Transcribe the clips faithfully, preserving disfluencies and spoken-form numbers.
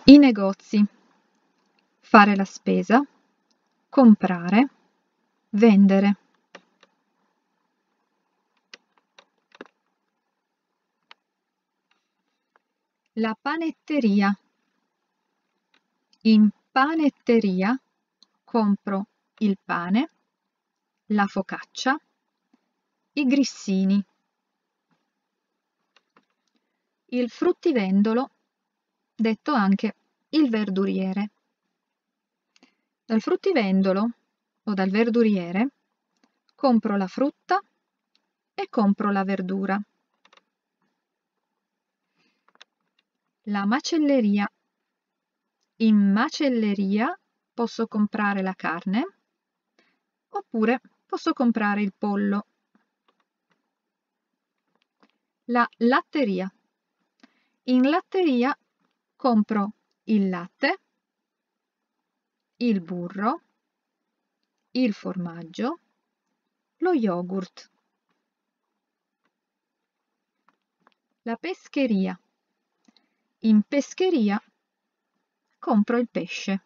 I negozi: fare la spesa, comprare, vendere. La panetteria: in panetteria compro il pane, la focaccia, i grissini. Il fruttivendolo, detto anche il verduriere. Dal fruttivendolo o dal verduriere compro la frutta e compro la verdura. La macelleria: in macelleria posso comprare la carne oppure posso comprare il pollo. La latteria: in latteria compro il latte, il burro, il formaggio, lo yogurt. La pescheria: in pescheria compro il pesce.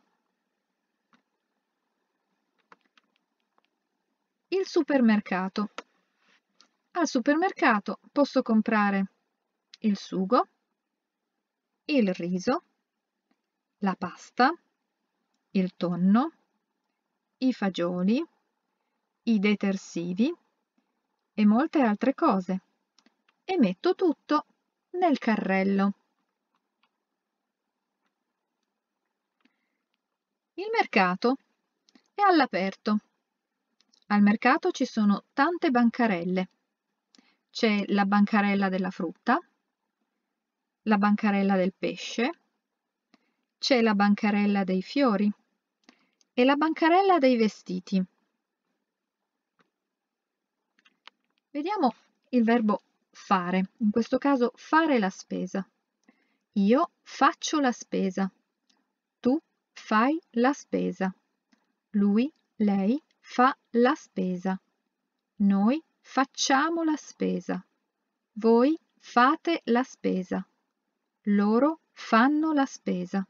Il supermercato: al supermercato posso comprare il sugo, il riso, la pasta, il tonno, i fagioli, i detersivi e molte altre cose, e metto tutto nel carrello. Il mercato è all'aperto. Al mercato ci sono tante bancarelle. C'è la bancarella della frutta, la bancarella del pesce, c'è la bancarella dei fiori e la bancarella dei vestiti. Vediamo il verbo fare, in questo caso fare la spesa. Io faccio la spesa, tu fai la spesa, lui, lei fa la spesa, noi facciamo la spesa, voi fate la spesa, loro fanno la spesa.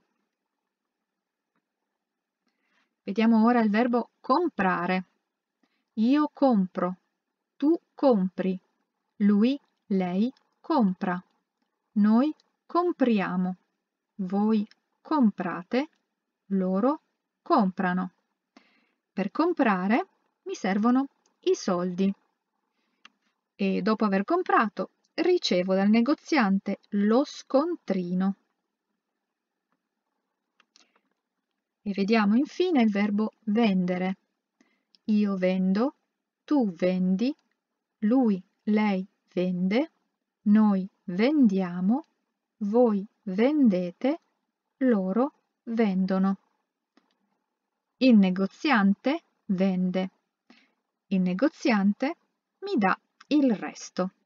Vediamo ora il verbo comprare. Io compro, tu compri, lui, lei compra, noi compriamo, voi comprate, loro comprano. Per comprare mi servono i soldi e dopo aver comprato ricevo dal negoziante lo scontrino. E vediamo infine il verbo vendere. Io vendo, tu vendi, lui, lei vende, noi vendiamo, voi vendete, loro vendono. Il negoziante vende. Il negoziante mi dà il resto.